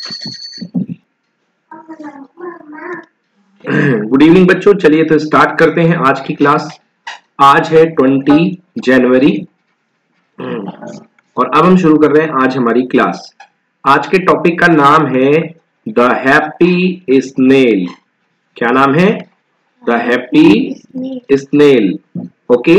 Good evening बच्चों, चलिए तो स्टार्ट करते हैं आज की क्लास। आज है 20 जनवरी और अब हम शुरू कर रहे हैं आज हमारी क्लास। आज के टॉपिक का नाम है द हैप्पी स्नेल। क्या नाम है? The happy snail. ओके,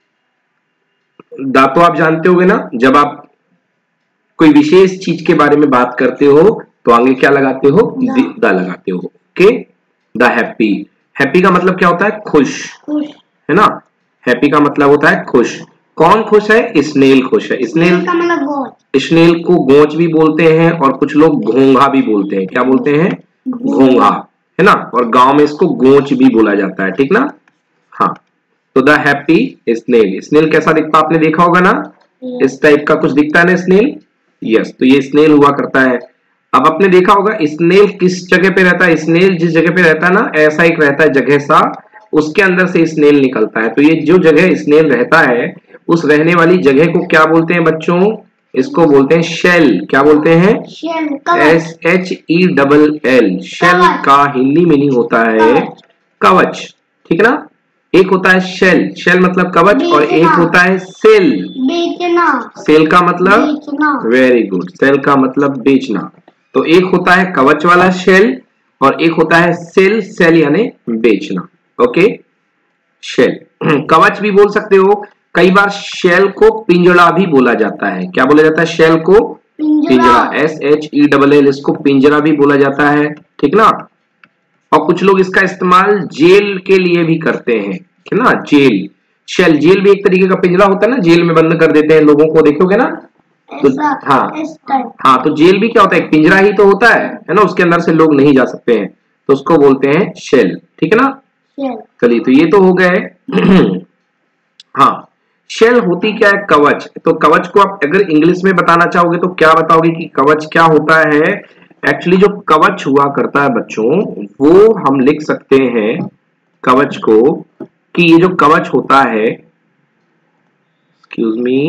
दा तो आप जानते होगे ना, जब आप कोई विशेष चीज के बारे में बात करते हो तो आगे क्या लगाते हो? द लगाते हो। Okay, the happy. हैप्पी का मतलब क्या होता है? खुश, है ना। हैप्पी का मतलब होता है खुश। कौन खुश है? स्नेल खुश है। स्नेल का मतलब गोंच। स्नेल को गोंच भी बोलते हैं और कुछ लोग घोंघा भी बोलते हैं। क्या बोलते हैं? घोंघा, है ना। और गांव में इसको गोंच भी बोला जाता है, ठीक ना। हाँ, तो द हैप्पी स्नेल। स्नेल कैसा दिखता आपने देखा होगा ना, इस टाइप का कुछ दिखता है ना स्नेल। यस, तो ये स्नेल हुआ करता है। अब आपने देखा होगा स्नेल किस जगह पे रहता है। स्नेल जिस जगह पे रहता है ना, ऐसा एक रहता है जगह सा, उसके अंदर से स्नेल निकलता है। तो ये जो जगह स्नेल रहता है, उस रहने वाली जगह को क्या बोलते हैं बच्चों? इसको बोलते हैं शेल। क्या बोलते हैं? SHELL। शेल का हिंदी मीनिंग होता है कवच, ठीक ना। एक होता है शेल, शेल मतलब कवच, और एक होता है सेल। बेचना। सेल का मतलब बेचना। वेरी गुड, सेल का मतलब बेचना। तो एक होता है कवच वाला शेल और एक होता है सेल, सेल यानी बेचना। ओके, शेल कवच भी बोल सकते हो। कई बार शेल को पिंजड़ा भी बोला जाता है। क्या बोला जाता है? शेल को पिंजड़ा। SHELL, इसको पिंजरा भी बोला जाता है, ठीक ना। और कुछ लोग इसका इस्तेमाल जेल के लिए भी करते हैं, है ना। जेल, शेल, जेल भी एक तरीके का पिंजरा होता है ना, जेल में बंद कर देते हैं लोगों को, देखोगे ना। तो हाँ, तो जेल भी क्या होता है? एक पिंजरा ही तो होता है ना, उसके अंदर से लोग नहीं जा सकते हैं, तो उसको बोलते हैं शेल, ठीक है ना। चलिए, तो ये तो हो गए। हाँ, शेल होती क्या है? कवच। तो कवच को आप अगर इंग्लिश में बताना चाहोगे तो क्या बताओगे कि कवच क्या होता है? एक्चुअली जो कवच हुआ करता है बच्चों, वो हम लिख सकते हैं कवच को कि ये जो कवच होता है, एक्सक्यूज मी,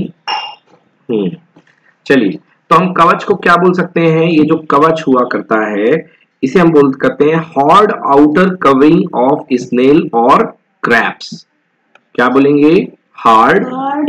चलिए, तो हम कवच को क्या बोल सकते हैं? ये जो कवच हुआ करता है, इसे हम बोल करते हैं hard outer covering of snail और क्रैब्स। क्या बोलेंगे? हार्ड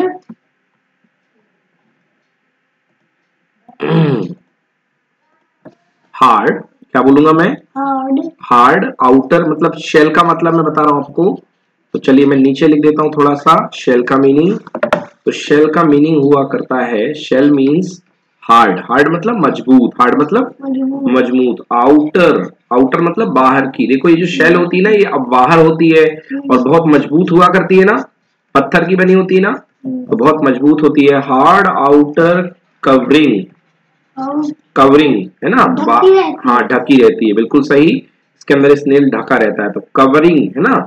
हार्ड, क्या बोलूंगा मैं? हार्ड आउटर, मतलब शेल का मतलब मैं बता रहा हूं आपको। तो चलिए मैं नीचे लिख देता हूं थोड़ा सा शेल का मीनिंग। तो शेल का मीनिंग हुआ करता है, शेल मीन्स हार्ड। हार्ड मतलब मजबूत, हार्ड मतलब मजबूत। आउटर, आउटर मतलब बाहर की। देखो ये जो शेल होती है ना, ये अब बाहर होती है और बहुत मजबूत हुआ करती है ना, पत्थर की बनी होती है ना, तो बहुत मजबूत होती है। हार्ड आउटर कवरिंग, कवरिंग है ना, हाँ ढकी रहती है, बिल्कुल सही। इसके अंदर स्नेल ढका रहता है, तो कवरिंग है ना।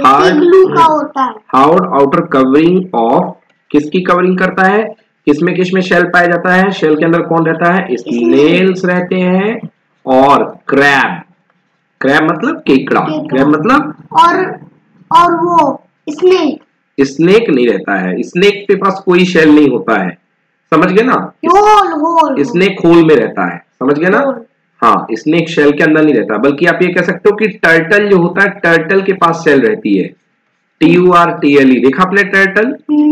हार्ड आउटर कवरिंग ऑफ, किसकी कवरिंग करता है? किसमें शेल पाया जाता है? शेल के अंदर कौन रहता है? स्नेल्स रहते हैं और क्रैब। क्रैब मतलब केकड़ा, क्रैब मतलब और वो स्नेक, स्नेक नहीं रहता है। स्नेक के पास कोई शेल नहीं होता है, समझ गए ना। स्नेक होल में रहता है, समझ गए ना। हाँ, स्नेक शेल के अंदर नहीं रहता, बल्कि आप ये कह सकते हो कि टर्टल जो होता है, टर्टल के पास शेल रहती है। TURTLE, देखा आपने टर्टल?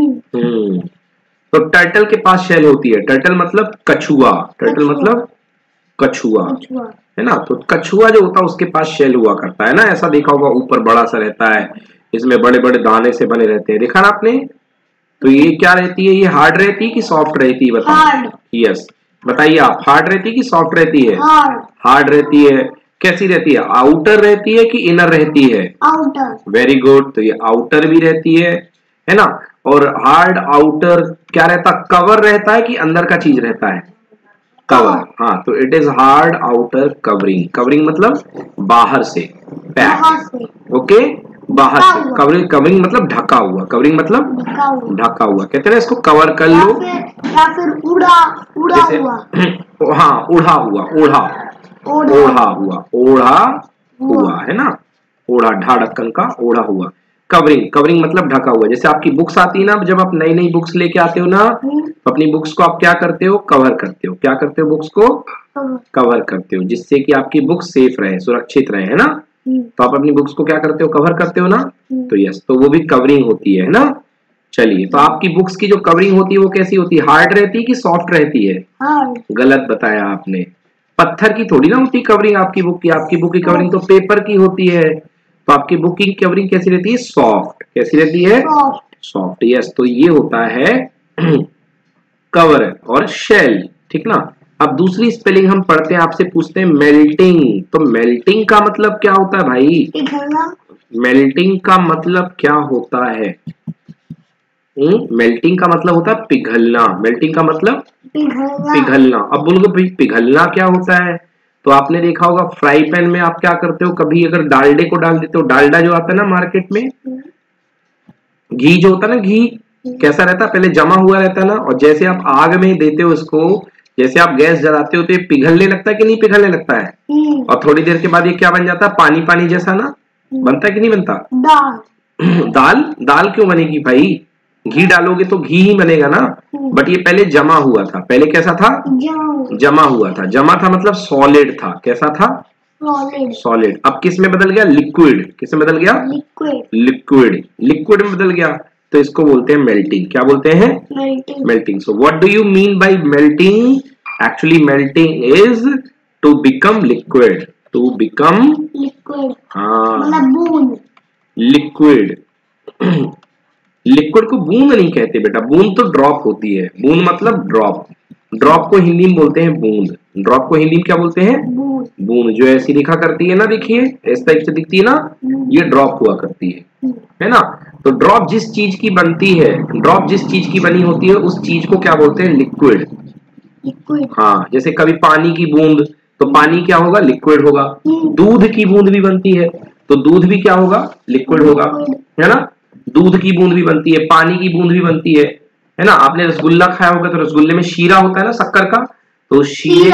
तो टर्टल के पास शेल होती है। टर्टल मतलब कछुआ, टर्टल मतलब कछुआ, है ना। तो कछुआ जो होता है उसके पास शेल हुआ करता है ना, ऐसा देखा होगा, ऊपर बड़ा सा रहता है, इसमें बड़े बड़े दाने से बने रहते हैं, देखा ना आपने। तो ये क्या रहती है? ये हार्ड रहती है कि सॉफ्ट रहती है? बताओ। यस, बताइए आप, हार्ड रहती है कि सॉफ्ट रहती है? हार्ड रहती है। कैसी रहती है? आउटर रहती है कि इनर रहती है? आउटर। वेरी गुड, तो ये आउटर भी रहती है ना। और हार्ड आउटर क्या रहता? कवर रहता है कि अंदर का चीज रहता है? कवर। हाँ, तो it is hard outer covering. Covering मतलब बाहर से, पैक। ओके, बाहर से। कवरिंग, कवरिंग मतलब ढका हुआ, कवरिंग मतलब ढका हुआ। कहते हैं ना इसको कवर कर लो, या फिर उड़ा हुआ। हाँ, उड़ा हुआ, ओढ़ा हुआ, ओढ़ा हुआ, है ना। ओढ़ा, ढाढ़कन का ओढ़ा हुआ। कवरिंग, कवरिंग मतलब ढका हुआ। जैसे आपकी बुक्स आती है ना, जब आप नई बुक्स लेके आते हो ना, अपनी बुक्स को आप क्या करते हो? कवर करते हो। क्या करते हो? बुक्स को कवर करते हो, जिससे कि आपकी बुक सेफ रहे, सुरक्षित रहे, है ना। तो आप अपनी बुक्स को क्या करते हो, कवर करते हो ना। तो यस, तो वो भी कवरिंग होती है ना। चलिए, तो आपकी बुक्स की जो कवरिंग होती है वो कैसी होती है, हार्ड रहती है कि सॉफ्ट रहती है? गलत बताया आपने, पत्थर की थोड़ी ना होती कवरिंग आपकी बुक की। आपकी बुक की कवरिंग तो पेपर की होती है। तो आपकी बुक की कवरिंग कैसी रहती है, सॉफ्ट। कैसी रहती है, सॉफ्ट। यस, तो ये होता है कवर और शेल, ठीक ना। अब दूसरी स्पेलिंग हम पढ़ते हैं, आपसे पूछते हैं मेल्टिंग। तो मेल्टिंग का मतलब क्या होता है भाई, मेल्टिंग का मतलब क्या होता है? मेल्टिंग का मतलब होता है पिघलना। मेल्टिंग का मतलब पिघलना। अब बोलोगे भाई पिघलना क्या होता है? तो आपने देखा होगा फ्राई पैन में आप क्या करते हो, कभी अगर डालडे को डाल देते हो, डालडा जो आता है ना मार्केट में, घी जो होता है ना, घी कैसा रहता है, पहले जमा हुआ रहता है ना, और जैसे आप आग में देते हो इसको, जैसे आप गैस जलाते हो तो ये पिघलने लगता है कि नहीं पिघलने लगता है? और थोड़ी देर के बाद ये क्या बन जाता है, पानी पानी जैसा ना, बनता है कि नहीं बनता? दाल दाल क्यों बनेगी भाई, घी डालोगे तो घी ही बनेगा ना। बट ये पहले जमा हुआ था, पहले कैसा था, जमा हुआ था। जमा था मतलब सॉलिड था, कैसा था, सॉलिड। अब किस में बदल गया, लिक्विड। किस में बदल गया, लिक्विड। लिक्विड में बदल गया, तो इसको बोलते हैं मेल्टिंग। क्या बोलते हैं, melting. So what do you mean by melting? Actually melting is to become liquid, to become liquid. हाँ, लिक्विड। लिक्विड को बूंद नहीं कहते बेटा, बूंद तो ड्रॉप होती है। बूंद मतलब ड्रॉप, ड्रॉप को हिंदी में बोलते हैं बूंद। ड्रॉप को हिंदी में क्या बोलते हैं, बूंद। जो ऐसी दिखा करती है ना, देखिए इस टाइप से दिखती है ना, ये ड्रॉप हुआ करती है ना। तो ड्रॉप जिस चीज की बनती है, ड्रॉप जिस चीज की बनी होती है, उस चीज को क्या बोलते हैं, लिक्विड। हाँ, जैसे कभी पानी की बूंद, तो पानी क्या होगा, लिक्विड होगा। दूध की बूंद भी बनती है, तो दूध भी क्या होगा, लिक्विड होगा, है ना। दूध की बूंद भी बनती है, पानी की बूंद भी बनती है ना। आपने रसगुल्ला खाया होगा, तो रसगुल्ले में शीरा होता है ना, शक्कर का, तो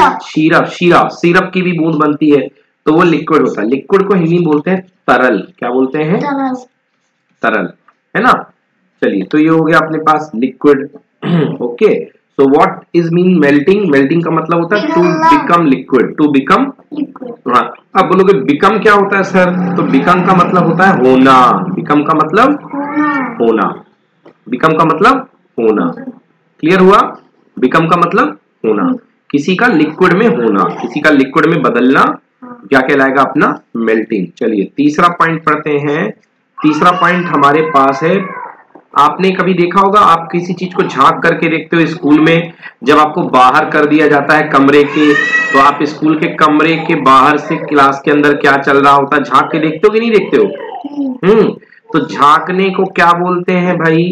सीरप की भी बूंद बनती है, तो वो लिक्विड होता है। लिक्विड को हिंदी में बोलते हैं तरल। क्या बोलते हैं, तरल, है ना। चलिए, तो ये हो गया अपने पास liquid. Okay, so what is mean melting? Melting का मतलब होता है to become liquid, to become. हाँ, अब बोलोगे बिकम क्या होता है सर? तो बिकम का मतलब होता है होना। बिकम का मतलब होना, बिकम का मतलब होना। क्लियर हुआ, बिकम का मतलब होना, किसी का लिक्विड में होना, किसी का लिक्विड में बदलना, क्या कहलाएगा अपना, मेल्टिंग। चलिए तीसरा पॉइंट पढ़ते हैं। तीसरा पॉइंट हमारे पास है, आपने कभी देखा होगा, आप किसी चीज को झांक करके देखते हो स्कूल में, जब आपको बाहर कर दिया जाता है कमरे के, तो आप स्कूल के कमरे के बाहर से क्लास के अंदर क्या चल रहा होता है झांक के देखते हो कि नहीं देखते हो? तो झांकने को क्या बोलते हैं भाई?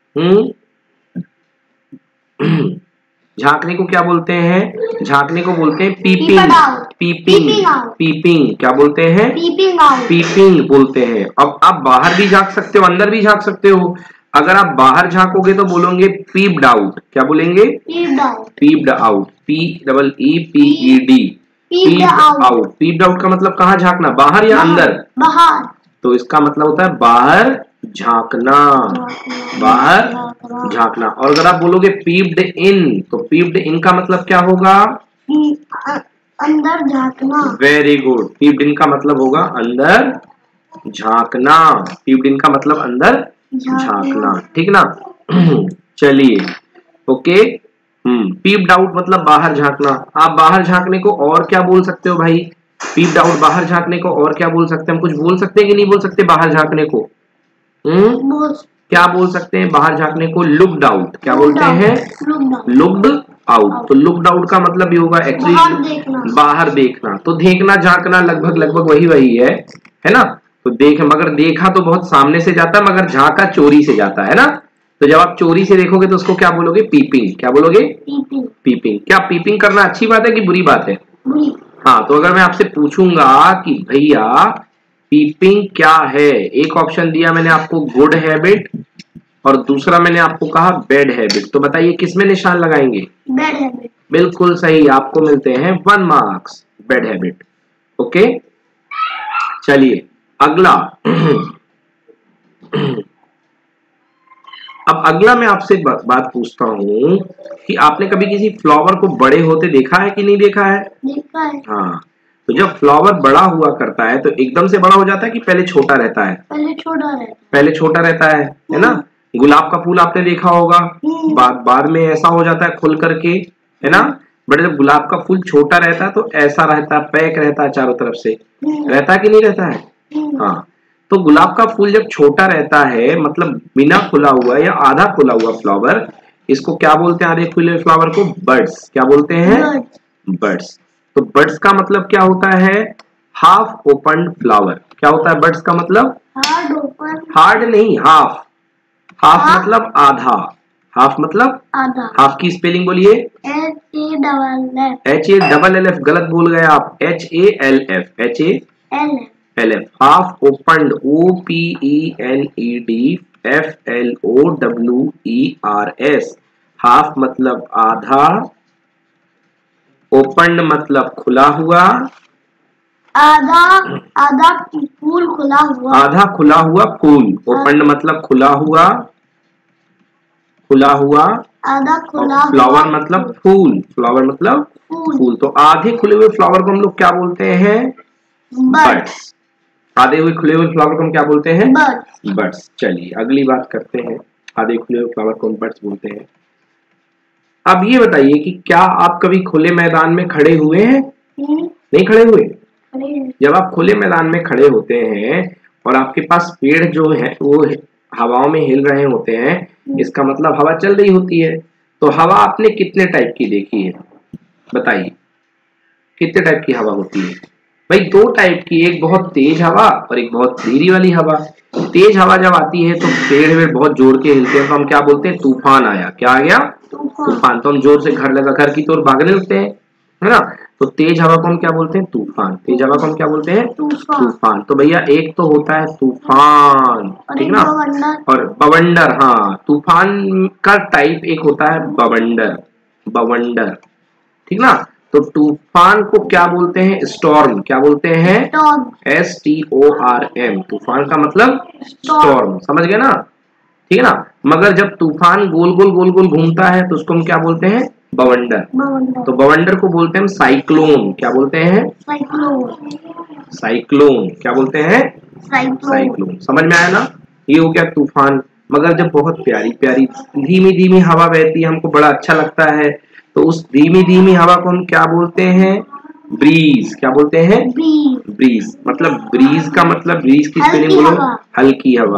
झांकने को क्या बोलते हैं? झांकने को बोलते हैं पीपिंग। पीपिंग क्या बोलते हैं, पीपिंग बोलते हैं। अब आप बाहर भी झांक सकते हो, अंदर भी झांक सकते हो। अगर आप बाहर झांकोगे तो बोलोगे पीप्ड आउट। क्या बोलेंगे, peeped out, PEEPED, peeped out. Peeped out का मतलब कहाँ झांकना, बाहर या अंदर? बाहर। तो इसका मतलब होता है बाहर झांकना, बाहर झांकना। और अगर आप बोलोगे पीप्ड इन, तो पीप्ड इन का मतलब क्या होगा, अंदर झांकना। वेरी गुड, पीप्ड इन का मतलब होगा अंदर झांकना। पीप्ड इन का मतलब अंदर झांकना, ठीक ना। चलिए, ओके। पीप्ड आउट मतलब बाहर झांकना। आप बाहर झांकने को और क्या बोल सकते हो भाई? पीप्ड आउट बाहर झांकने को और क्या बोल सकते हैं, हम कुछ बोल सकते हैं कि नहीं बोल सकते बाहर झांकने को? क्या बोल सकते हैं बाहर झांकने को? Looked out. क्या बोलते हैं, लुक्ड आउट। तो लुक्ड आउट का मतलब ये होगा एक्चुअली बाहर देखना। तो देखना झांकना लगभग वही है ना। तो देख, मगर देखा तो बहुत सामने से जाता है, मगर झांका चोरी से जाता है ना। तो जब आप चोरी से देखोगे तो उसको क्या बोलोगे, पीपिंग। क्या बोलोगे, पीपिंग। क्या पीपिंग करना अच्छी बात है कि बुरी बात है? हाँ, तो अगर मैं आपसे पूछूंगा कि भैया पीपिंग क्या है, एक ऑप्शन दिया मैंने आपको गुड हैबिट, और दूसरा मैंने आपको कहा बैड हैबिट, तो बताइए किस में निशान लगाएंगे? Bad habit. बिल्कुल सही, आपको मिलते हैं 1 मार्क्स, बैड हैबिट। ओके, चलिए अगला। अब अगला मैं आपसे बात पूछता हूँ कि आपने कभी किसी फ्लावर को बड़े होते देखा है कि नहीं देखा है? देखा है। हाँ, तो जब फ्लावर बड़ा हुआ करता है तो एकदम से बड़ा हो जाता है कि पहले छोटा रहता है? पहले छोटा रहता है। पहले छोटा रहता है ना? गुलाब का फूल आपने देखा होगा, बाद में ऐसा हो जाता है खुल करके, है ना? बट जब गुलाब का फूल छोटा रहता है तो ऐसा रहता है, पैक रहता है चारों तरफ से, रहता है कि नहीं रहता है? हाँ, तो गुलाब का फूल जब छोटा रहता है, मतलब बिना खुला हुआ या आधा खुला हुआ फ्लावर, इसको क्या बोलते हैं? आधे खुले फ्लावर को बड्स। क्या बोलते हैं? बड्स। तो बड्स का मतलब क्या होता है? Half open flower. क्या होता है बड्स का मतलब? Hard open. हार्ड नहीं, हाफ। हाफ मतलब आधा। हाफ मतलब आधा। हाफ की स्पेलिंग बोलिए। HALF। गलत बोल गए आप। HALF। HALF। Half opened. OPENED। FLOWERS। Half मतलब आधा, ओपन्ड मतलब खुला हुआ, आधा आधा फूल खुला हुआ। आधा खुला हुआ फूल। ओपन्ड मतलब खुला हुआ, खुला हुआ। आधा खुला। फ्लावर मतलब फूल। फ्लावर मतलब फूल। तो आधे खुले हुए फ्लावर को हम लोग क्या बोलते हैं? बड्स। आधे हुए खुले हुए फ्लावर को हम क्या बोलते हैं? बड्स। चलिए अगली बात करते हैं। आधे खुले हुए फ्लावर को हम बड्स बोलते हैं। अब ये बताइए कि क्या आप कभी खुले मैदान में खड़े हुए हैं? नहीं खड़े हुए? जब आप खुले मैदान में खड़े होते हैं और आपके पास पेड़ जो है वो हवाओं में हिल रहे होते हैं, इसका मतलब हवा चल रही होती है। तो हवा आपने कितने टाइप की देखी है? बताइए, कितने टाइप की हवा होती है? भाई दो टाइप की, एक बहुत तेज हवा और एक बहुत धीरी वाली हवा। तेज हवा जब आती है तो पेड़ में बहुत जोर के हिलते हैं, तो हम क्या बोलते हैं? तूफान आया। क्या आ गया? तूफान। तो हम जोर से घर की तोड़ भागने लगते हैं, है ना? तो तेज हवा को हम क्या बोलते हैं? तूफान। तेज हवा को हम क्या बोलते हैं? तूफान। तो भैया एक तो होता है तूफान, ठीक ना, और बवंडर। हाँ, तूफान का टाइप एक होता है बवंडर। बवंडर, ठीक ना। तो तूफान को क्या बोलते हैं? स्टॉर्म। क्या बोलते हैं? STORM। तूफान का मतलब स्टॉर्म। समझ गए ना? ठीक है ना। मगर जब तूफान गोल गोल घूमता है तो उसको हम क्या बोलते हैं? बवंडर। तो बवंडर को बोलते हैं साइक्लोन। क्या बोलते हैं? साइक्लोन। क्या बोलते हैं? साइक्लोन। समझ में आया ना? ये हो गया तूफान। मगर जब बहुत प्यारी प्यारी धीमी धीमी हवा बहती है, हमको बड़ा अच्छा लगता है, तो उस धीमी धीमी हवा को हम क्या बोलते हैं? ब्रीज। क्या बोलते हैं? ब्रीज। मतलब ब्रीज का मतलब, ब्रीज की स्पेलिंग बोलो। हल्की हवा।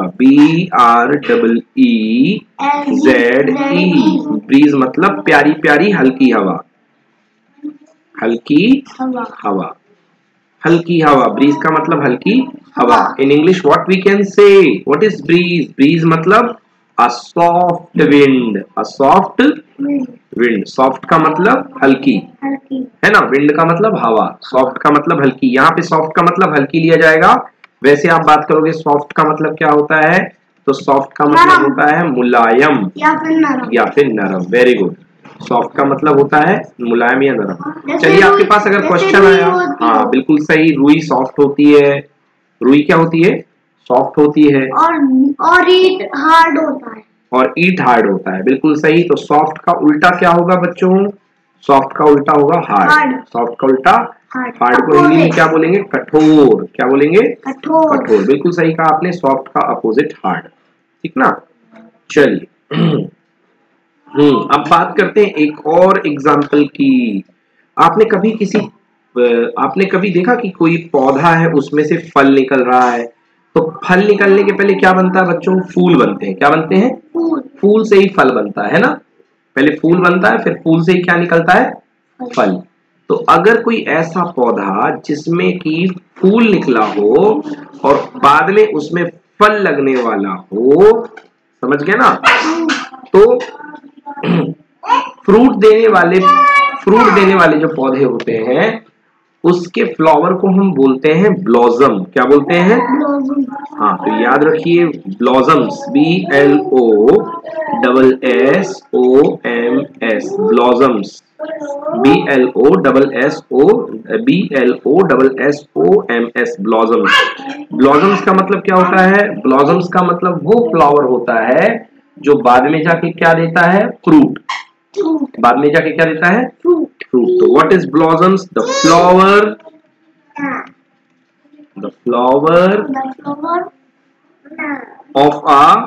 BREEZE। ब्रीज मतलब प्यारी प्यारी हल्की हवा। हल्की हवा। हल्की हवा। ब्रीज का मतलब हल्की हवा। In English what we can say? What is breeze? Breeze मतलब a soft wind. A soft wind. Soft का मतलब हल्की, है ना? विंड का मतलब हवा। सॉफ्ट का मतलब हल्की। यहाँ पे सॉफ्ट का मतलब हल्की लिया जाएगा। वैसे आप बात करोगे सॉफ्ट का मतलब क्या होता है, तो सॉफ्ट का मतलब होता है मुलायम या फिर नरम। Very good. सॉफ्ट का मतलब होता है मुलायम या नरम। चलिए आपके पास अगर क्वेश्चन आया, हाँ बिल्कुल सही, रुई सॉफ्ट होती है। रुई क्या होती है? सॉफ्ट होती है। और ईट हार्ड होता है। और ईट हार्ड होता है। बिल्कुल सही। तो सॉफ्ट का उल्टा क्या होगा बच्चों? सॉफ्ट का उल्टा होगा हार्ड। सॉफ्ट का उल्टा हार्ड को हिंदी में क्या बोलेंगे? कठोर। क्या बोलेंगे? कठोर। बिल्कुल सही कहा आपने। सॉफ्ट का अपोजिट हार्ड, ठीक ना। चलिए अब बात करते हैं एक और एग्जाम्पल की। आपने कभी देखा कि कोई पौधा है उसमें से फल निकल रहा है, तो फल निकलने के पहले क्या बनता है बच्चों? फूल बनते हैं। क्या बनते हैं? फूल से ही फल बनता है ना। पहले फूल बनता है, फिर फूल से ही क्या निकलता है? फल। तो अगर कोई ऐसा पौधा जिसमें कि फूल निकला हो और बाद में उसमें फल लगने वाला हो, समझ गया ना, तो फ्रूट देने वाले जो पौधे होते हैं उसके फ्लावर को हम बोलते हैं ब्लॉसम। क्या बोलते हैं? हाँ, तो याद रखिए blossoms. BLOSSOMS। Blossoms. BLOSSOMS। Blossoms. Blossoms का मतलब क्या होता है? ब्लॉसम्स का मतलब वो फ्लावर होता है जो बाद में जाके क्या देता है? फ्रूट। Fruit. बाद में जाके क्या देता है? Fruit. फ्रूट। तो what is blossoms? The flower, the flower The flower of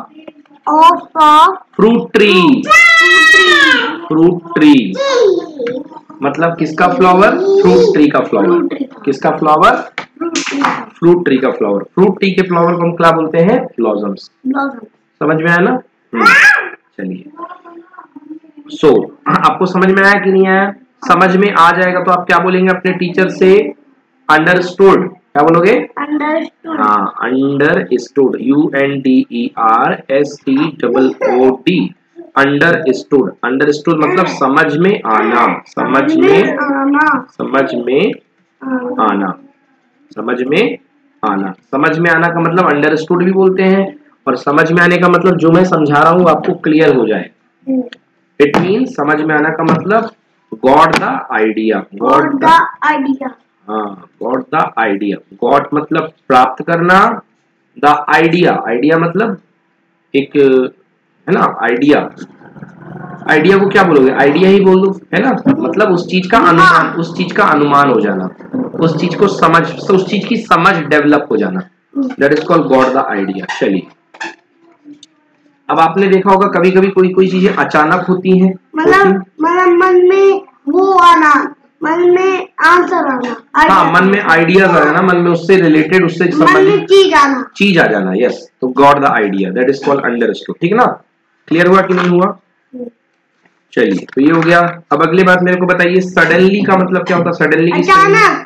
a fruit tree. Fruit tree मतलब किसका फ्लावर? फ्रूट ट्री का फ्लावर। किसका फ्लावर? फ्रूट ट्री का फ्लावर। फ्रूट ट्री के फ्लावर को हम क्या बोलते हैं? ब्लॉसम्स। समझ में आया ना? चलिए, सो आपको समझ में आया कि नहीं आया? समझ में आ जाएगा तो आप क्या बोलेंगे अपने टीचर से? अंडरस्टूड। क्या बोलोगे? Understood. हाँ, अंडरस्टूड। UNDERSTOOD। अंडरस्टूड। अंडरस्टूड मतलब समझ में आना। समझ में आना। समझ में आना। समझ में आना। समझ में आना का मतलब अंडरस्टूड भी बोलते हैं, और समझ में आने का मतलब जो मैं समझा रहा हूँ आपको क्लियर हो जाए। इट मीन समझ में आना का मतलब got the idea. Got the idea. हाँ, गॉट द आइडिया। गॉट मतलब प्राप्त करना, द आइडिया, आइडिया मतलब एक, है ना, आइडिया। आइडिया को क्या बोलोगे? आइडिया ही बोल दो, है ना, मतलब उस चीज का अनुमान, उस चीज का अनुमान हो जाना, उस चीज को समझ, उस चीज की समझ डेवलप हो जाना, that is called got the idea. चलिए, अब आपने देखा होगा कभी कभी कोई कोई चीजें अचानक होती हैं, मतलब मन में वो आना, मन में आंसर आना। हाँ, मन में आइडियाज आना, मन में उससे रिलेटेड, उससे संबंधित चीज आ जाना। यस, तो got the idea, that is called understood. ठीक है ना? क्लियर हुआ कि नहीं हुआ? चलिए, तो ये हो गया। अब अगली बात मेरे को बताइए, सडनली का मतलब क्या होता है? सडनली अचानक।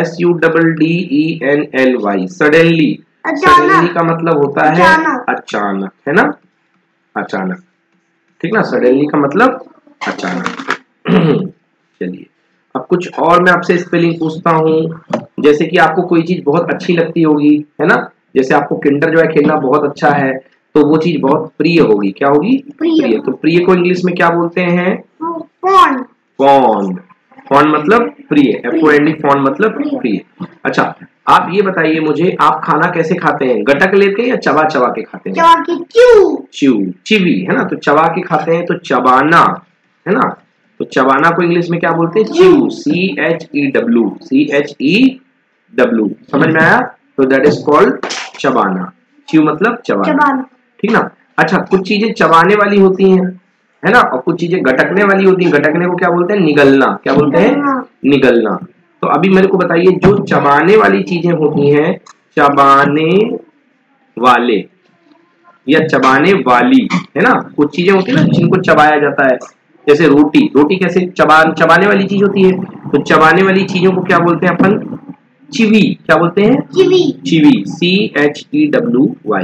SUDDENLY। सडनली। सडनली का मतलब होता है अचानक, है ना? अचानक। ठीक ना? सडनली का मतलब अचानक। चलिए, अब कुछ और मैं आपसे स्पेलिंग पूछता हूँ। जैसे कि आपको कोई चीज बहुत अच्छी लगती होगी, है ना? जैसे आपको किंडर जो है खेलना बहुत अच्छा है, तो वो चीज बहुत प्रिय होगी। क्या होगी? प्रिय। तो प्रिय को इंग्लिश में क्या बोलते हैं? फॉन्ड। फॉन्ड। फॉन्ड मतलब प्रिय। FOND, फॉन्ड मतलब प्रिय। अच्छा, आप ये बताइए मुझे, आप खाना कैसे खाते हैं? गटक लेते हैं या चबा चबा के खाते हैं? चबा के, च्यू। च्यू, चिवी, है ना? तो चबा के खाते हैं तो चबाना, है ना? तो चबाना को इंग्लिश में क्या बोलते हैं? च्यू। CHEW। CHEW। समझ में आया? तो दैट इज कॉल्ड चबाना। च्यू मतलब चबाना। ठीक ना? अच्छा, कुछ चीजें चबाने वाली होती हैं, है ना, और कुछ चीजें गटकने वाली होती हैं। गटकने को क्या बोलते हैं? निगलना। क्या बोलते हैं? निगलना। तो अभी मेरे को बताइए, जो चबाने वाली चीजें होती हैं, चबाने वाले या चबाने वाली, है ना, कुछ चीजें होती है ना जिनको चबाया जाता है, जैसे रोटी। रोटी कैसे चबाने वाली चीज होती है, तो चबाने वाली चीजों को क्या बोलते हैं अपन? चिवी। क्या बोलते हैं? चिवी। चिवी। CHEWY।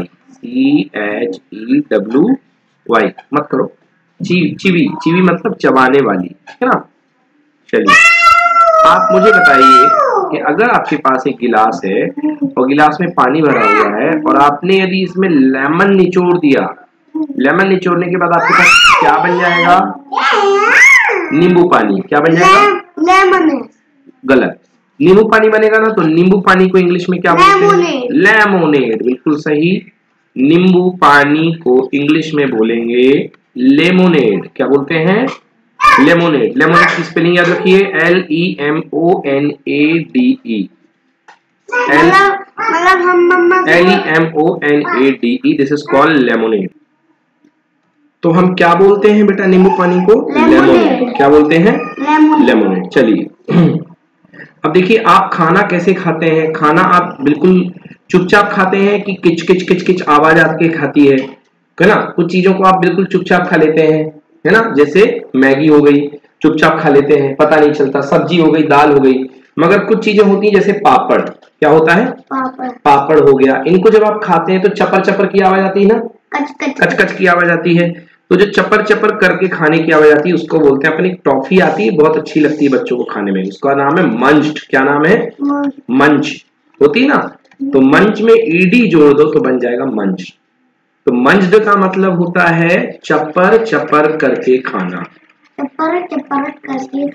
CHEWY मत करो। चिवी। चिवी मतलब चबाने वाली, है ना? चलिए, आप मुझे बताइए कि अगर आपके पास एक गिलास है और गिलास में पानी भरा हुआ है, और आपने यदि इसमें लेमन निचोड़ दिया, लेमन निचोड़ने के बाद आपके पास क्या बन जाएगा? नींबू पानी। क्या बन जाएगा? लेमन। गलत। नींबू पानी बनेगा ना, तो नींबू पानी को इंग्लिश में क्या बोलते हैं? लेमोनेड। बिल्कुल सही। नींबू पानी को इंग्लिश में बोलेंगे लेमोनेड। क्या बोलते हैं? लेमोनेड। लेमोनेड की स्पेलिंग याद रखिए, LEMONADE। LEMONADE। This is called lemonade. तो हम क्या बोलते हैं बेटा नींबू पानी को? लेमोनेड। क्या बोलते हैं? लेमोनेड। चलिए, अब देखिए, आप खाना कैसे खाते हैं? खाना आप बिल्कुल चुपचाप खाते हैं कि किच किच किच किच आवाज आके खाती है ना? कुछ चीजों को आप बिल्कुल चुपचाप खा लेते हैं, है ना? जैसे मैगी हो गई, चुपचाप खा लेते हैं, पता नहीं चलता। सब्जी हो गई, दाल हो गई। मगर कुछ चीजें होती हैं जैसे पापड़। क्या होता है? पापड़ हो गया। इनको जब आप खाते हैं तो चपर चपर की आवाज आती है ना, कच कच की आवाज आती है। तो जो चपर चपर करके खाने की आवाज आती है उसको बोलते हैं अपन, एक टॉफी आती है बहुत अच्छी लगती है बच्चों को खाने में, उसका नाम है मंच। क्या नाम है? मंच होती है ना? तो मंच में ईडी जोड़ दो तो बन जाएगा मंच। तो मंच का मतलब होता है चपर चपर करके खाना। चपर चपर करके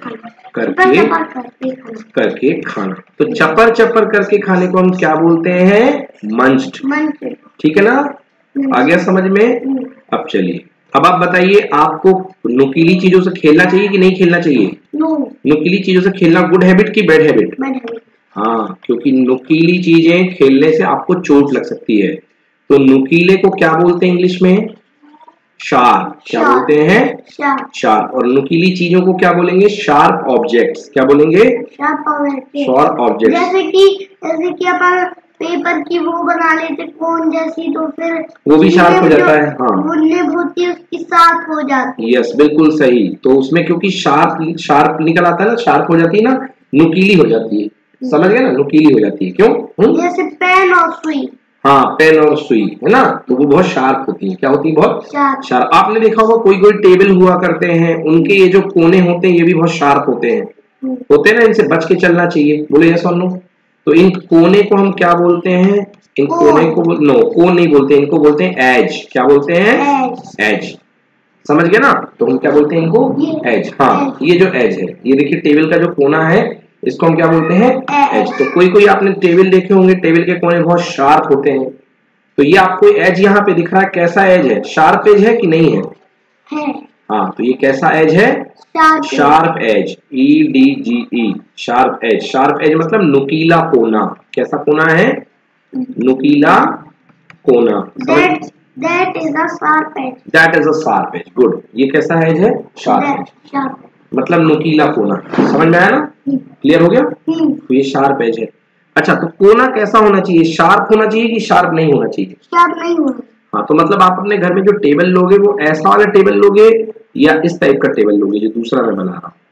खाना। तो चपर चपर करके खाने को हम क्या बोलते हैं? मंच्ड। ठीक है ना? आ गया समझ में? अब चलिए, अब आप बताइए, आपको नुकीली चीजों से खेलना चाहिए कि नहीं खेलना चाहिए? नो। नुकीली चीजों से खेलना गुड हैबिट की बैड हैबिट? Bad habit. हाँ, क्योंकि नुकीली चीजें खेलने से आपको चोट लग सकती है। तो नुकीले को क्या बोलते हैं इंग्लिश में? शार्प। क्या बोलते हैं? शार्प। और नुकीली चीजों को क्या बोलेंगे? Sharp objects. क्या बोलेंगे? Sharp objects. जैसे कि अपन पेपर की वो बना लेते कोन जैसी, तो फिर वो भी शार्प हो जाता है। हाँ, वो निब होती है उसकी शार्प हो जाती है। यस, बिल्कुल सही। तो उसमें क्योंकि शार्प निकल आता है ना, शार्प हो जाती है ना, नुकीली हो जाती है। समझ गए ना? नुकीली हो जाती है। क्यों? जैसे पेन और सुई। हाँ, पेन और सुई है ना, तो वो बहुत शार्प होती है। क्या होती है? बहुत शार्प। आपने देखा होगा कोई कोई टेबल हुआ करते हैं, उनके ये जो कोने होते हैं ये भी बहुत शार्प होते हैं। होते हैं ना, इनसे बच के चलना चाहिए। बोले यस और नो? तो इन कोने को हम क्या बोलते हैं? इन कोने को नो, कोन नहीं बोलते, इनको बोलते हैं एज। क्या बोलते हैं? एज। समझ गए ना? तो हम क्या बोलते हैं इनको? एज। हाँ, ये जो एज है, ये देखिए टेबल का जो कोना है, इसको हम क्या बोलते हैं? एज। तो कोई कोई आपने टेबल देखे होंगे, टेबल के कोने बहुत शार्प होते हैं। तो ये आपको एज यहाँ पे दिख रहा है, कैसा एज है? शार्प एज है कि नहीं है? हाँ, तो ये कैसा एज है? Sharp edge. EDGE, sharp edge. Sharp edge मतलब नुकीला कोना। कैसा कोना है? नुकीला कोना। That is a sharp edge. That is a sharp edge. Good. ये कैसा एज है? Sharp edge. मतलब नुकीला कोना। समझ में आया ना? क्लियर हो गया? तो ये शार्प एज है। अच्छा, तो कोना कैसा होना चाहिए? शार्प होना चाहिए कि शार्प नहीं होना चाहिए? शार्प नहीं होना। हाँ, तो मतलब आप अपने घर में जो टेबल लोगे वो ऐसा वाला टेबल लोगे या इस टाइप का टेबल लोगे जो दूसरा मैं बना रहा हूँ?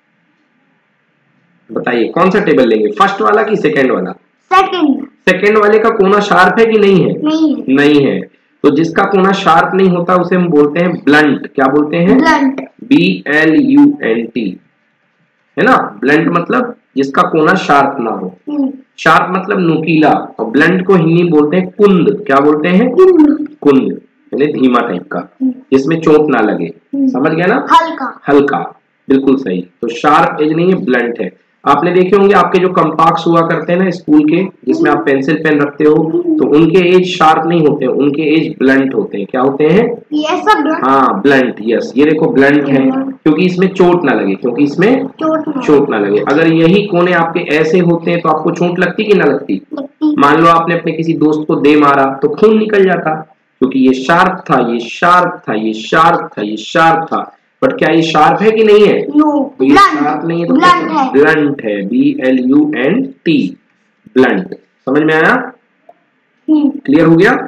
बताइए कौन सा टेबल लेंगे, फर्स्ट वाला कि सेकंड वाला? सेकंड वाले का कोना शार्प है कि नहीं है? नहीं है। तो जिसका कोना शार्प नहीं होता उसे हम बोलते हैं ब्लंट। क्या बोलते हैं? ब्लंट। BLUNT, है ना? ब्लंट मतलब जिसका कोना शार्प ना हो। शार्प मतलब नुकीला, और ब्लंट को हिंदी में बोलते हैं कुंद। क्या बोलते हैं? कुंद, यानी धीमा टाइप का, जिसमें चोट ना लगे। समझ गया ना? हल्का। बिल्कुल सही। तो शार्प एज नहीं है, ब्लंट है। आपने देखे होंगे आपके जो कंपास हुआ करते हैं ना स्कूल के, जिसमें आप पेंसिल पेन रखते हो, तो उनके एज शार्प नहीं होते, उनके एज ब्लंट होते हैं। क्या होते हैं? हाँ, ब्लंट। यस, ये देखो ब्लंट है, क्योंकि इसमें चोट ना लगे, क्योंकि इसमें चोट ना लगे। अगर यही कोने आपके ऐसे होते हैं तो आपको चोट लगती कि ना लगती? मान लो आपने अपने किसी दोस्त को दे मारा तो खून निकल जाता, क्योंकि ये शार्प था, ये शार्प था, ये शार्प था, ये शार्प था। बट क्या ये शार्प है कि नहीं है? तो ये शार्प नहीं है, तो ब्लंट है। BLUNT, blunt. समझ में आया? क्लियर हो गया?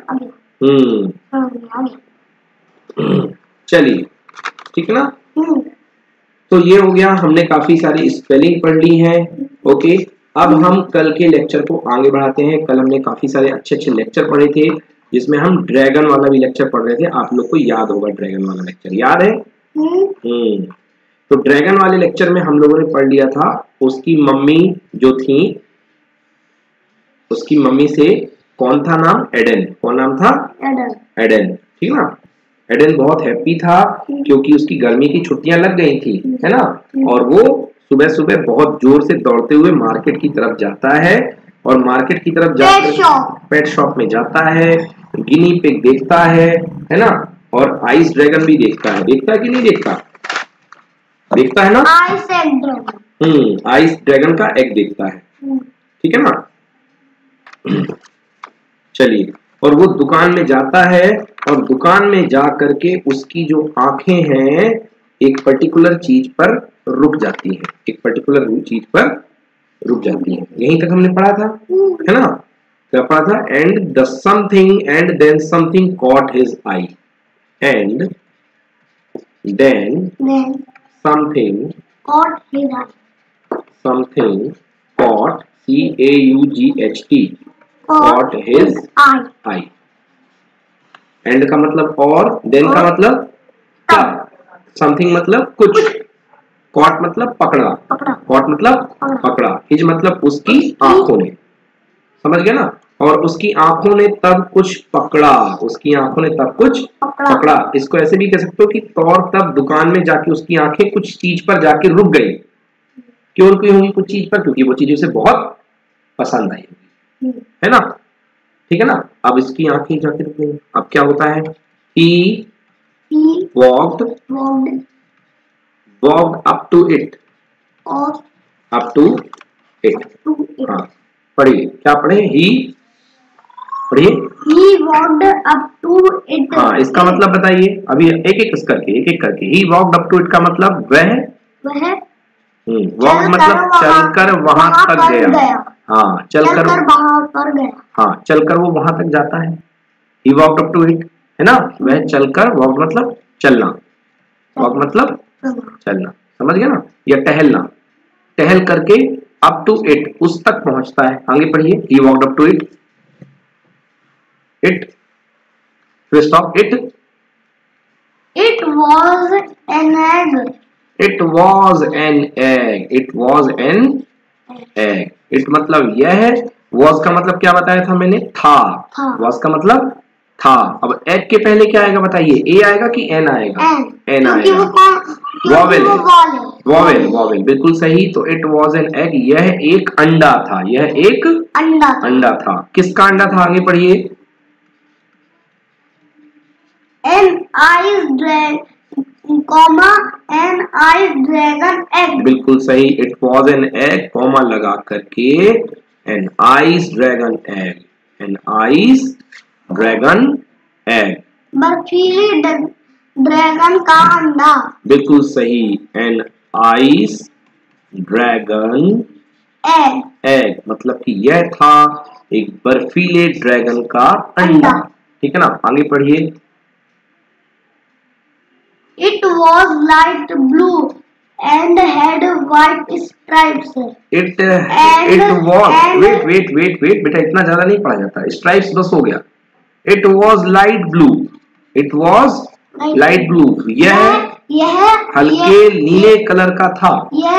चलिए, ठीक है ना? तो ये हो गया, हमने काफी सारी स्पेलिंग पढ़ ली है। ओके, अब हम कल के लेक्चर को आगे बढ़ाते हैं। कल हमने काफी सारे अच्छे अच्छे लेक्चर पढ़े थे, जिसमें हम ड्रैगन वाला भी लेक्चर पढ़ रहे थे। आप लोग को याद होगा ड्रैगन वाला लेक्चर, याद है? तो ड्रैगन वाले लेक्चर में हम लोगों ने पढ़ लिया था, उसकी मम्मी जो थी, उसकी मम्मी से कौन था नाम? एडन। कौन नाम था? एडन। ठीक ना? एडन बहुत हैप्पी था क्योंकि उसकी गर्मी की छुट्टियां लग गई थी, है ना? और वो सुबह सुबह बहुत जोर से दौड़ते हुए मार्केट की तरफ जाता है, और मार्केट की तरफ जाकर पेट शॉप में जाता है, गिनी पिग देखता है ना? और आइस ड्रैगन भी देखता है। देखता है कि नहीं देखता? देखता है ना? आइस ड्रैगन का एग देखता है। ठीक है ना? चलिए, और वो दुकान में जाता है, और दुकान में जा करके उसकी जो आंखें हैं एक पर्टिकुलर चीज पर रुक जाती है, एक पर्टिकुलर चीज पर रुक जाती है। यहीं तक हमने पढ़ा था, है ना? क्या पढ़ा था? And the something and then something caught his eye, and then something caught CAUGHT caught his eye। And का मतलब और, देन का मतलब तब, समथिंग मतलब कुछ, कॉट मतलब पकड़ा, कॉट मतलब पकड़ा, हिज मतलब उसकी आंखों ने। समझ गया ना? और उसकी आंखों ने तब कुछ पकड़ा, उसकी आंखों ने तब कुछ पकड़ा। इसको ऐसे भी कह सकते हो कि तौर तब दुकान में जाके उसकी आंखें कुछ चीज पर जाके रुक गई। क्यों रुकी होंगी कुछ चीज पर? क्योंकि वो चीज उसे बहुत पसंद आई होगी, है ना? ठीक है ना? अब इसकी आंखें जाके रुक गई। अब क्या होता है? He He walked up to it, up to it। हाँ पढ़िए, क्या पढ़े? ही, पढ़िए। He walked up to it। हाँ इसका मतलब बताइए अभी, एक एक करके। ही walked up to it का मतलब वह walk मतलब चलकर वहां तक गया। हाँ चलकर वहां पर गया। हाँ चलकर वो वहां तक जाता है। He walked up to it, है ना? वह चलकर, walk मतलब चलना, walk मतलब चलना, समझ गया ना? या टहलना, टहल करके up to it, उस तक पहुंचता है। आगे पढ़िए। He walked up to it, it, twist of it, It was an egg। it was an egg, it was an egg। it मतलब यह है, was का मतलब क्या बताया था मैंने? था। was का मतलब था। अब egg के पहले क्या आएगा बताइए? a आएगा कि n आएगा? n आएगा। वॉवेल, बिल्कुल सही। तो it was an egg, यह एक अंडा था, यह एक अंडा था। किसका अंडा था? आगे पढ़िए। an ice dragon egg। बिल्कुल सही। it was an egg, comma लगा करके an ice dragon egg, an ice dragon egg, बर्फीली ड्रैगन का अंडा। बिल्कुल सही। an ice dragon egg मतलब कि यह था एक बर्फीले ड्रैगन का अंडा। ठीक है ना? आगे पढ़िए। It was light blue and had white stripes। it was wait बेटा, इतना ज्यादा नहीं पढ़ा जाता, स्ट्राइप्स बस हो गया। it was light blue, it was light blue, यह हल्के नीले कलर का था।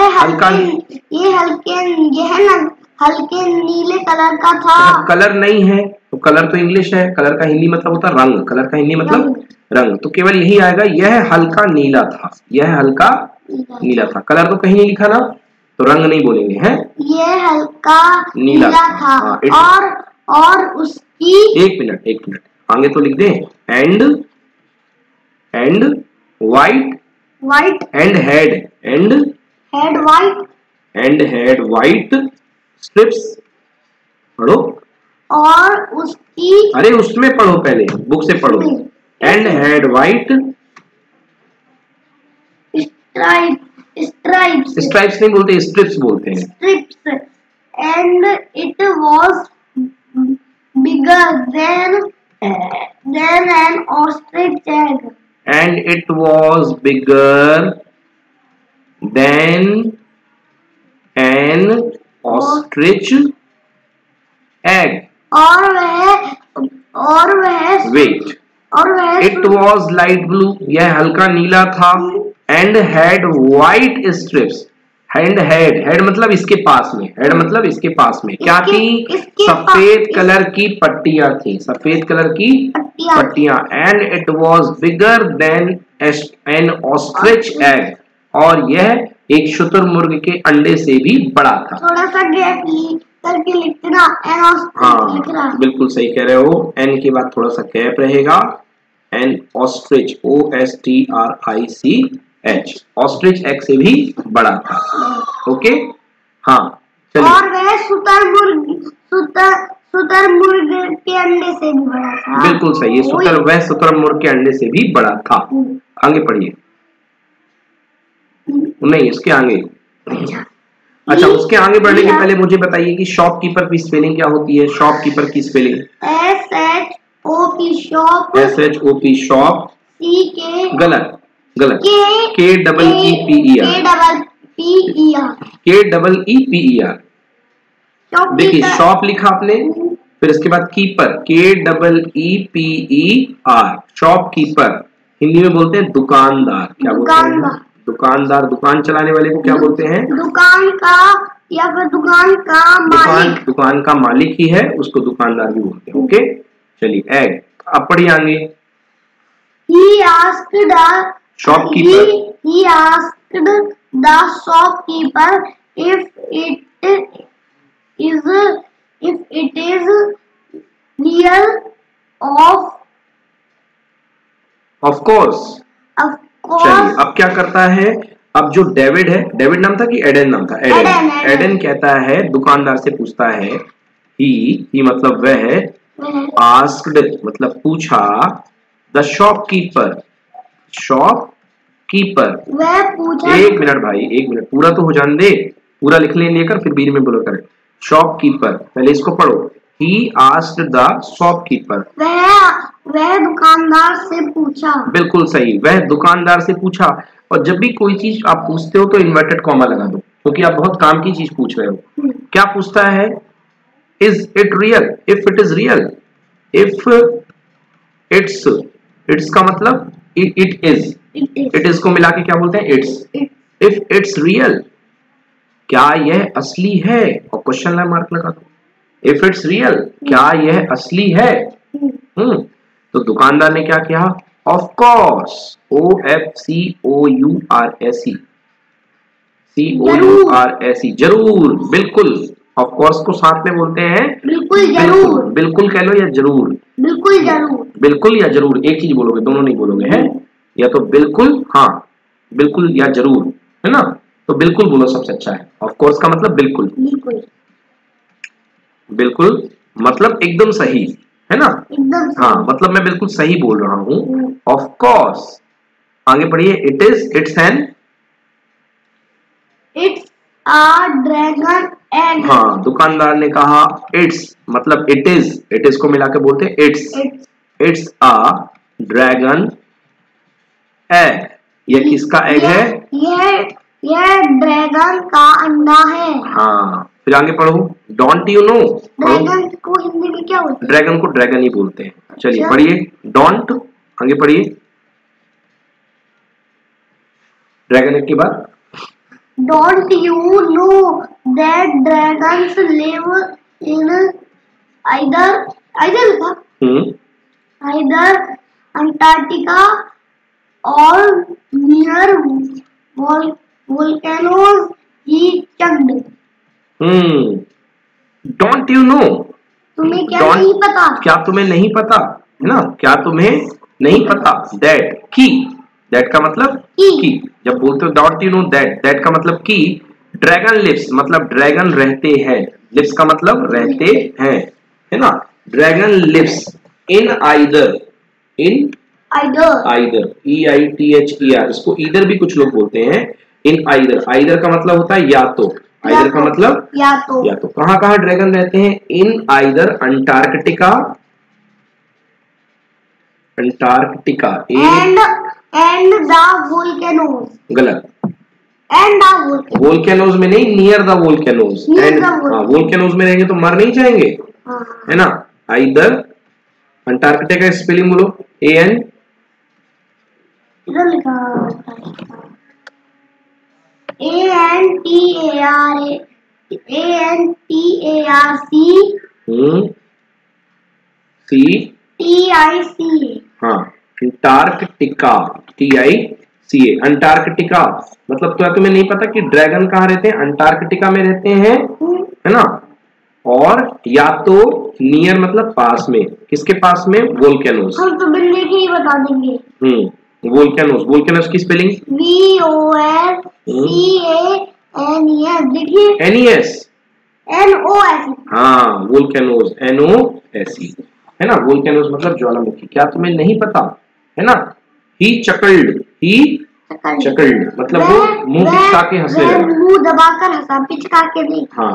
हल्के नीले कलर का था। कलर नहीं है तो कलर तो इंग्लिश है, कलर का हिंदी मतलब होता है रंग, कलर का हिंदी मतलब रंग। तो केवल यही आएगा, यह हल्का नीला था, यह हल्का नीला था। कलर तो कहीं नहीं लिखा ना, तो रंग नहीं बोलेंगे, हैं? यह हल्का नीला था। और उसकी एक मिनट आगे तो लिख दें। And white and had white stripes. पढ़ो। और उसकी, अरे उसमें पढ़ो, पहले बुक से पढ़ो। एंड हैड वाइट स्ट्राइप्स नहीं बोलते, स्ट्रिप्स बोलते हैं। Stripes. And it was bigger than an ostrich egg. And it was bigger than an ostrich egg. और वह wait. It was light blue, यह हल्का नीला था। And had white stripes. Had मतलब इसके पास में, हैड मतलब इसके पास में क्या थी? सफेद कलर की पट्टियां थी, सफेद कलर की पट्टियां। And it was bigger than an ostrich egg, और यह एक शुतुरमुर्ग के अंडे से भी बड़ा था। थोड़ा सा गैप करके लिखना, एन ऑस्ट्रिच लिख रहा है। बिल्कुल सही कह रहे हो, एन के बाद थोड़ा सा गैप रहेगा। An ostrich, OSTRICH, ostrich egg से भी बड़ा था। ओके, हाँ चलिए। और वह शुतुरमुर्ग के अंडे से भी बड़ा था। बिल्कुल सही है, वह शुतुरमुर्ग के अंडे से भी बड़ा था। आगे पढ़िए। नहीं, इसके आगे। अच्छा, उसके आगे बढ़ने के पहले मुझे बताइए कि शॉपकीपर की स्पेलिंग क्या होती है? शॉपकीपर की स्पेलिंग SHOP शॉप। गलत KEEPER। देखिए, शॉप लिखा आपने, फिर इसके बाद कीपर KEEPER। शॉपकीपर हिंदी में बोलते हैं दुकानदार। क्या बोलते हैं? दुकानदार। दुकान चलाने वाले को क्या बोलते हैं? दुकान का या फिर दुकान का मालिक। दुकान का मालिक ही है, उसको दुकानदार भी बोलते हैं। ओके, चलिए एग। अब पढ़िए आगे। He asked the shopkeeper if it is real of of course. Of चलिए कोर्स। अब क्या करता है, अब जो डेविड है, डेविड नाम था कि एडन नाम था? एडन कहता है, दुकानदार से पूछता है, ही मतलब वह है, आस्क्ड मतलब पूछा, द शॉपकीपर, शॉपकीपर, वह पूछा। एक मिनट भाई, एक मिनट, पूरा तो हो जाने दे, पूरा लिख लेकर फिर बीच में बोलो करें। शॉपकीपर, पहले इसको पढ़ो। ही आस्क्ड द शॉपकीपर, वह दुकानदार से पूछा। बिल्कुल सही, वह दुकानदार से पूछा। और जब भी कोई चीज आप पूछते हो तो इन्वर्टेड कॉमा लगा दो, क्योंकि आप बहुत काम की चीज पूछ रहे हो। क्या पूछता है? Is it real? If it is real, if it's, it's का मतलब इट इज, इट इज को मिला के क्या बोलते हैं? इट्स। इफ इट्स रियल, क्या यह असली है? और क्वेश्चन मार्क लगा दो। इफ इट्स रियल, क्या यह असली है? तो दुकानदार ने क्या किया? ऑफ कोर्स, OFCOURSE, COURSE, जरूर, बिल्कुल। ऑफ कोर्स को साथ में बोलते हैं बिल्कुल, जरूर। बिल्कुल कह लो या जरूर? बिल्कुल जरूर। बिल्कुल या जरूर, एक चीज बोलोगे, दोनों नहीं बोलोगे, है? या तो बिल्कुल, हाँ बिल्कुल, या जरूर, है ना? तो बिल्कुल बोलो, सबसे अच्छा है। ऑफ कोर्स का मतलब बिल्कुल, बिल्कुल मतलब एकदम सही, है ना? एकदम। हाँ, मतलब मैं बिल्कुल सही बोल रहा हूँ। ऑफ कोर्स, आगे पढ़िए। It is, it's an, it's a dragon egg. हाँ, दुकानदार ने कहा इट्स मतलब इट इज को मिला के बोलते हैं it's, it's a dragon egg. यह किसका एग है? यह ड्रैगन का अंडा है। हाँ, फिर आगे पढ़ो। डोंट यू नो, ड्रैगन को हिंदी में क्या बोलते हैं? ड्रैगन को ड्रैगन ही बोलते हैं। चलिए अच्छा। पढ़िए, डोंट, आगे पढ़िए, ड्रैगन के बाद। Don't you know that dragons live in either Antarctica or near volcanoes he chugged। Don't you know, तुम्हें क्या नहीं पता? क्या तुम्हें नहीं पता, है ना? क्या तुम्हें नहीं पता? दैट की, दैट का मतलब की। जब बोलते हो don't you know that, that का मतलब की। ड्रैगन लिव्स मतलब ड्रैगन रहते हैं, लिव्स का मतलब रहते हैं, है ना? Dragon lives in either, in either, EITHER, इसको ईदर भी कुछ लोग बोलते हैं। इन आइदर, आइदर का मतलब होता है या तो, आइदर का मतलब या तो। कहां कहां ड्रैगन रहते हैं? In either Antarctica, Antarctica and the volcanoes, गलत। एंड द वोल्केनोज में नहीं, नियर द वोल्केनोज। वोल्केनोज में रहेंगे तो मर नहीं जाएंगे, है ना? आइदर, अंटार्कटिका स्पेलिंग बोलो, AN, इधर लिखा ANTARC हाँ, अंटार्कटिका, TICA, अंटार्कटिका मतलब तो तुम्हें नहीं पता कि ड्रैगन कहाँ रहते हैं? अंटार्कटिका में रहते हैं, है ना? और या तो नियर मतलब पास में, किसके पास में? वोल्केनोज। हम तो बिल्ली की ही बता देंगे। वोल्केनोज, वोल्केनोज की स्पेलिंग VOLCANES, देखिए NES, NOS। हाँ, वोल्केनोज NOSE, है ना? वोल्केनोज मतलब ज्वालामुखी। क्या तुम्हें नहीं पता, है ना? ही चकल्ड, ही चकल्ड मतलब वो मुंह पिचका के हंसने लगा, मुंह दबाकर हंसा, पिचका के नहीं। हाँ,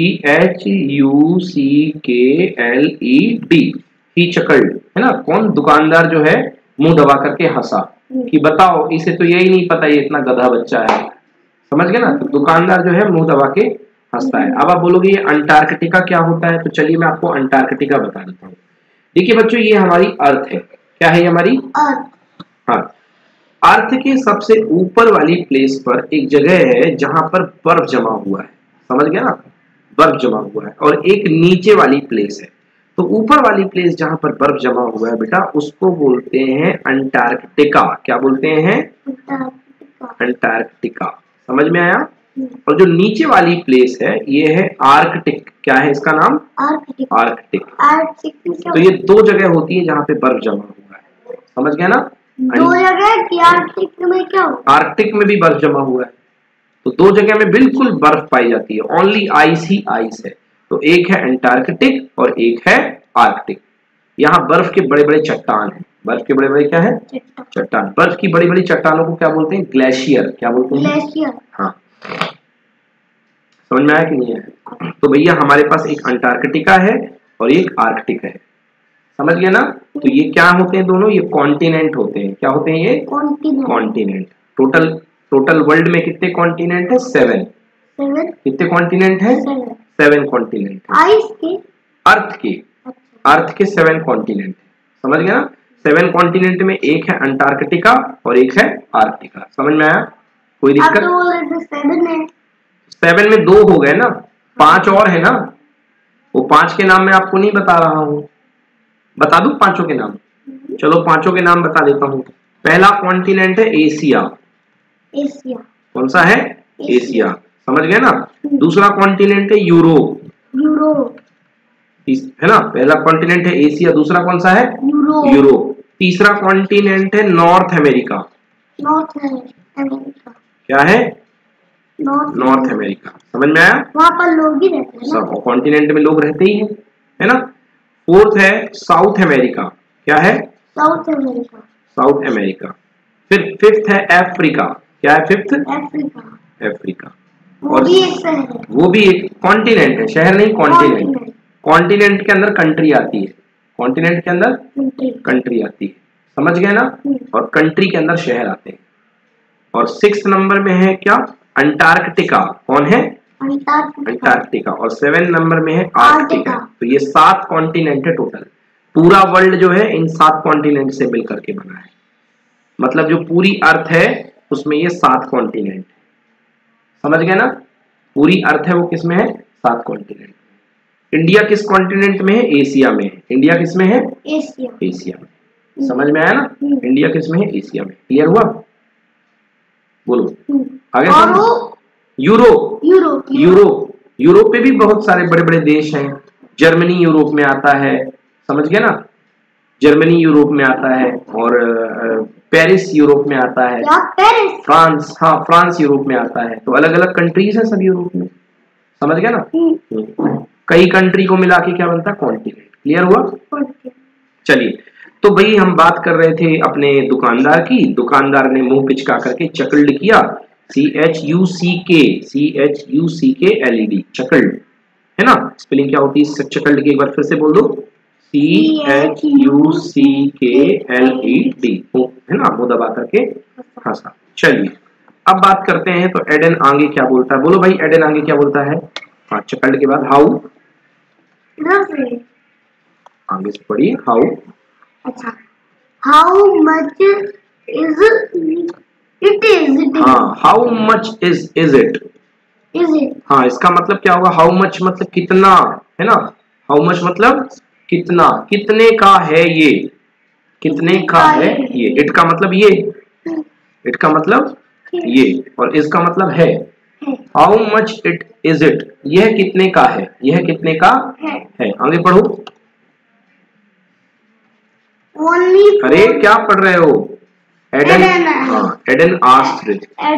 CHUCKLED, ही चकल्ड, है ना? कौन? दुकानदार जो है मुंह दबा करके हंसा कि बताओ, इसे तो यही नहीं पता ये इतना गधा बच्चा है। समझ गए ना? तो दुकानदार जो है मुंह दबा के हंसता है। अब आप बोलोगे ये अंटार्कटिका क्या होता है? तो चलिए मैं आपको अंटार्कटिका बता देता हूँ। देखिए बच्चों, ये हमारी अर्थ है। क्या है ये हमारी अर्थ? हाँ, अर्थ के सबसे ऊपर वाली प्लेस पर एक जगह है जहां पर बर्फ जमा हुआ है। समझ गया ना? बर्फ जमा हुआ है। और एक नीचे वाली प्लेस है। तो ऊपर वाली प्लेस जहां पर बर्फ जमा हुआ है बेटा, उसको बोलते हैं अंटार्कटिका। क्या बोलते हैं? अंटार्कटिका। समझ में आया? और जो नीचे वाली प्लेस है ये है आर्कटिक। क्या है इसका नाम? आर्कटिक। तो ये दो जगह होती है जहां पे बर्फ जमा हुआ है। समझ गया ना? दो जगह कि आर्कटिक में क्या होता है? आर्कटिक में भी बर्फ जमा हुआ है, तो दो जगह में बिल्कुल बर्फ पाई जाती है, ओनली आइस ही आइस है। तो एक है अंटार्कटिक और एक है आर्कटिक। यहाँ बर्फ के बड़े बड़े चट्टान है, बर्फ के बड़े बड़े क्या है? चट्टान। बर्फ की बड़ी बड़ी चट्टानों को क्या बोलते हैं? ग्लेशियर। क्या बोलते हैं? ग्लेशियर। हाँ, समझ में आया कि नहीं है? तो भैया हमारे पास एक अंटार्कटिका है और एक आर्कटिक है, समझ गए ना? तो ये क्या होते हैं दोनों? ये कॉन्टिनेंट होते हैं। क्या होते हैं ये? कॉन्टिनेंट। टोटल वर्ल्ड में कितने कॉन्टिनेंट है? 7। कितने कॉन्टिनेंट है? 7 कॉन्टिनेंट। आइस के? अर्थ के 7 कॉन्टिनेंट, समझ गया ना? 7 कॉन्टिनेंट में एक है अंटार्कटिका और एक है आर्कटिका। समझ में आया? कोई दिक्कत? 7 में 2 हो गए ना, 5 और है ना। वो 5 के नाम मैं आपको नहीं बता रहा हूँ, बता दूं 5 के नाम? चलो 5 के नाम बता देता हूँ। पहला कॉन्टिनेंट है एशिया। कौन सा है? एशिया, समझ गए ना? दूसरा कॉन्टिनेंट है यूरोप। है ना? पहला कॉन्टिनेंट है एशिया, दूसरा कौन सा है? यूरोप। तीसरा कॉन्टिनेंट है नॉर्थ अमेरिका। क्या है? North America. समझ में आया? वहाँ पर लोग ही रहते हैं ना? सब कॉन्टिनेंट में लोग रहते ही है ना? फोर्थ है साउथ अमेरिका। क्या है? South America. South America. फिर फिफ्थ है अफ्रीका। क्या है फिफ्थ? अफ्रीका। वो भी एक शहर है। वो भी एक कॉन्टिनेंट है, शहर नहीं, कॉन्टिनेंट। कॉन्टिनेंट के अंदर कंट्री आती है, कॉन्टिनेंट के अंदर कंट्री आती है, समझ गए ना? और कंट्री के अंदर शहर आते हैं। और 6th नंबर में है क्या? अंटार्कटिका। कौन है? अंटार्कटिका। और 7 नंबर में है आर्कटिका। तो ये 7 कॉन्टिनेंट है टोटल। पूरा वर्ल्ड जो है इन 7 कॉन्टिनेंट से मिलकर के बना है, मतलब जो पूरी अर्थ है उसमें ये 7 कॉन्टिनेंट, समझ गए ना? पूरी अर्थ है वो किसमें है? 7 कॉन्टिनेंट। इंडिया किस कॉन्टिनेंट में है? एशिया में है। इंडिया किस में है? एशिया में। समझ में आया ना? इंडिया किस में है? एशिया में। क्लियर हुआ? बोलो आगे। यूरोप पे भी बहुत सारे बड़े बड़े देश हैं। जर्मनी यूरोप में आता है, समझ गए ना? जर्मनी यूरोप में आता है। और पेरिस यूरोप में आता है। फ्रांस, हाँ फ्रांस यूरोप में आता है। तो अलग अलग कंट्रीज हैं सब यूरोप में, समझ गए ना? कई कंट्री को मिला के क्या बनता है? कॉन्टिनेंट। क्लियर हुआ? चलिए, तो भाई हम बात कर रहे थे अपने दुकानदार की। दुकानदार ने मुंह पिचका करके चकल्ड किया। CHUCKLED, चकल्ड, है ना? स्पेलिंग क्या होती है चकल्ड की? एक बार फिर से बोल दो। CHUCKLED, है ना? मुंह दबा करके हंसा। चलिए अब बात करते हैं, तो एडन आगे क्या बोलता है? बोलो भाई, एडन आगे क्या बोलता है? हाँ, चकल्ड के बाद हाउ। आगे से पढ़िए, हाउ। अच्छा, हाउ मच इज इट? हाँ, हाउ मच इज इट? हाँ, इसका मतलब क्या होगा? हाउ मच मतलब कितना, है ना? हाउ मच मतलब कितना, कितने का है ये, कितने का है ये। इट का मतलब ये, इट का मतलब ये, और इसका मतलब है। How much it is it, यह कितने का है, यह कितने का है। आगे पढ़ो। अरे क्या पढ़ रहे हो? एडन, हाँ, एडन आस्क्ड।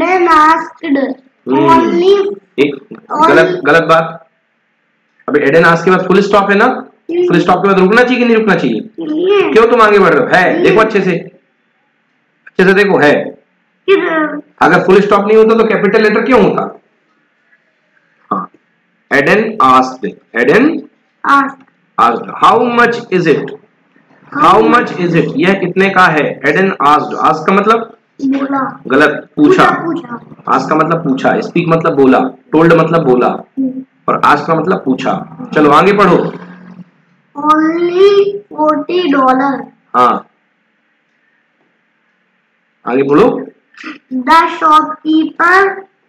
एक गलत बात। अबे एडन आस्क के बाद फुल स्टॉप है ना? फुल स्टॉप के बाद रुकना चाहिए कि नहीं रुकना चाहिए? क्यों तुम आगे बढ़ रहे हो? है, देखो अच्छे से देखो, है। अगर फुल स्टॉप नहीं होता तो कैपिटल लेटर क्यों होता? हाँ, Aden asked, Aden asked how much is it, how much is it, यह कितने का है। एडन आस्क्ड, आस्क का मतलब गलत, पूछा। आस्क का मतलब पूछा, स्पीक मतलब बोला, टोल्ड मतलब बोला, और आस्क का मतलब पूछा। चलो आगे पढ़ो। ओनली $40। हाँ, आगे बोलो। द शॉपकीपर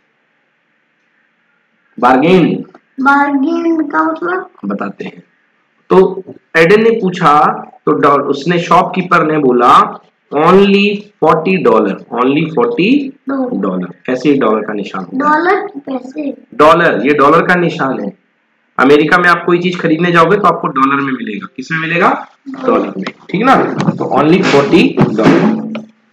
बार्गेन का मतलब बताते हैं। तो एडन ने पूछा, तो उसने शॉपकीपर ने बोला ओनली $40, ओनली $40। ऐसे ही डॉलर का निशान होता है। डॉलर की पैसे, डॉलर, ये डॉलर का निशान है। अमेरिका में आप कोई चीज खरीदने जाओगे तो आपको डॉलर में मिलेगा। किसमें मिलेगा? डॉलर में, ठीक ना? तो ओनली $40।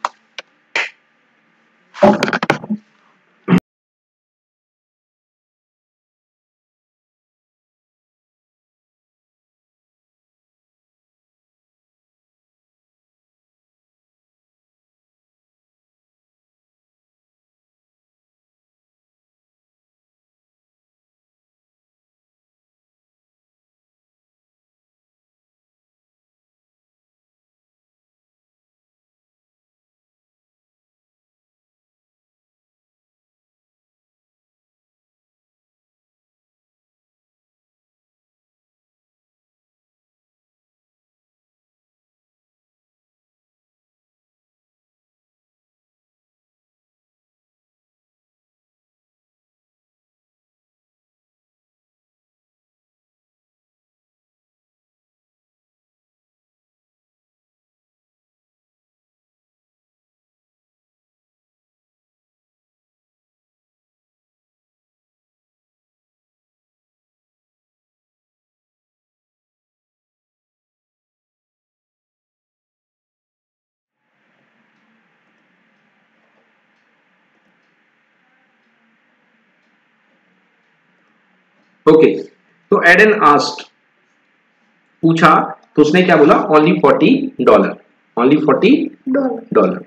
ओके, तो एडन आस्क्ड, पूछा, तो उसने क्या बोला? Only $40, only $40।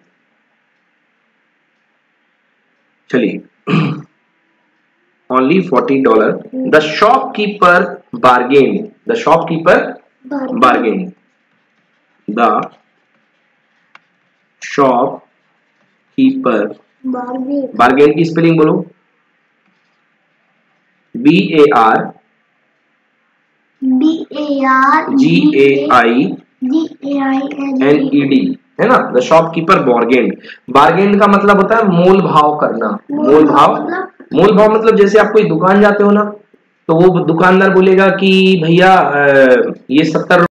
चलिए, only $40। The shopkeeper bargain, the shopkeeper bargain, the shopkeeper bargain की स्पेलिंग बोलो। BARGAINED, है ना? The shopkeeper bargain. बार्गेन का मतलब होता है मोल भाव करना। मोल भाव मतलब जैसे आप कोई दुकान जाते हो ना, तो वो दुकानदार बोलेगा कि भैया ये 70